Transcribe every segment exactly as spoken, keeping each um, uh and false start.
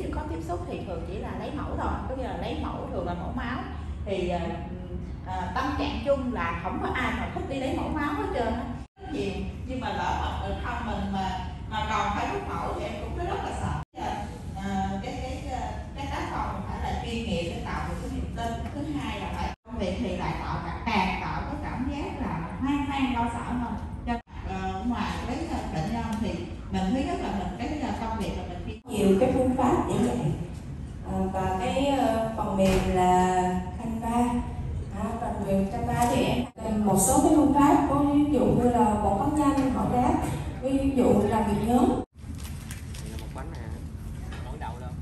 khi có tiếp xúc thì thường chỉ là lấy mẫu thôi, có nghĩa là lấy mẫu thường là mẫu máu. Thì à, à, tâm trạng chung là không có ai mà thích đi lấy mẫu máu hết trơn á, nhiều. Nhưng mà lỡ mà không mình mà mà còn phải rút mẫu thì em cũng rất là sợ. À, cái cái cái tác phòng phải là chuyên nghiệp để tạo được cái niềm tin. Thứ hai là phải công việc thì lại tạo cả càng tạo cái cảm giác là hoang mang lo sợ hơn. Cho uh, ngoài với bệnh nhân thì mình thứ nhất là mình cái công việc là mình nhiều cái phương pháp giảng dạy à, và cái uh, phần mềm là Canva. À, phần mềm Canva thì em một số cái phương pháp, có ví dụ như là một phát nhanh, hỏi đáp, ví dụ làm việc nhóm. Một bánh nè, mỗi đậu đâu.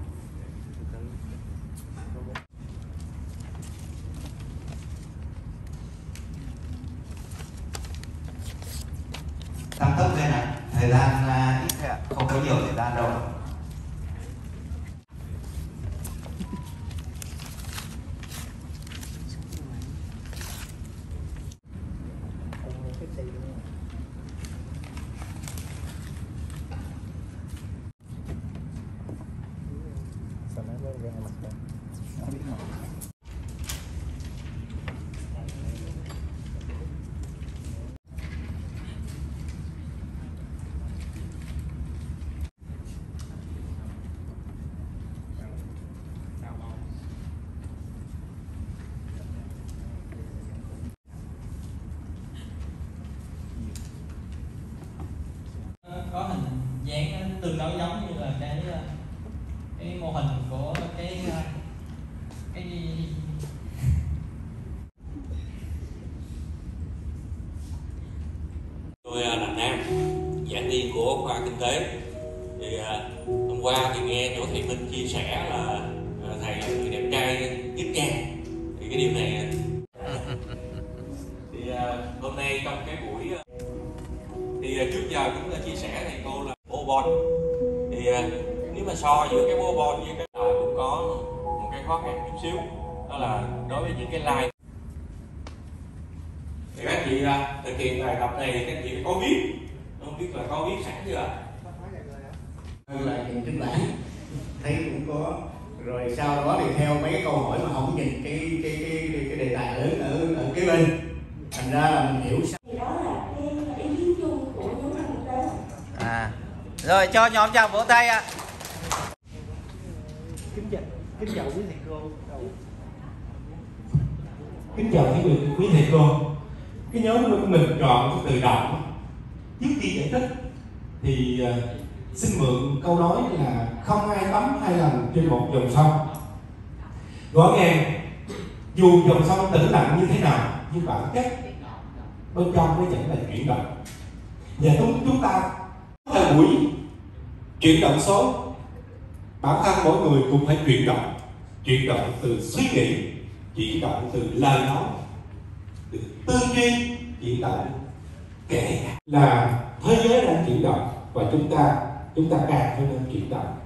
Tăng tốc lên ạ. Thời gian ít thôi ạ, không có nhiều thời gian đâu. Có hình dáng tương đối giống như là cái cái mô hình của cái cái Tôi là Nam, giảng viên của khoa kinh tế. Thì hôm qua thì nghe chỗ thầy Minh chia sẻ là thầy là người đẹp trai nhất Trang. Thì cái điều này thì hôm nay trong cái buổi thì trước giờ cũng đã chia sẻ thầy cô là bô bon. Thì nếu mà so giữa cái bô bon với cái đầu cũng có một cái khó khăn chút xíu, đó là đối với những cái like. Thì các chị thực hiện bài tập này các chị có biết, không biết là có biết sẵn chưa ạ? Lại nhìn trên bảng thấy cũng có, rồi sau đó thì theo mấy cái câu hỏi mà không nhìn cái cái cái cái, cái đề tài ở ở ở kế bên, thành ra là mình hiểu sao. Thì đó là cái ý kiến chung của nhóm kinh tế. À, rồi cho nhóm chào vỗ tay ạ. Kính chào, kính chào quý thầy cô. Kính chào quý vị, quý thầy cô. Cái nhóm của mình chọn cái từ động. Trước khi giải thích thì uh, xin mượn câu nói là không ai tắm hai lần trên một dòng sông. Rõ ràng dù dòng sông tĩnh lặng như thế nào, nhưng bản chất bên trong nó vẫn là chuyển động. Và chúng chúng ta là buổi chuyển động số, bản thân mỗi người cũng phải chuyển động, chuyển động từ suy nghĩ, chuyển động từ lời nói, từ tư duy, chuyển động kể là thế giới đang chuyển động và chúng ta chúng ta càng phải nên chuyển động.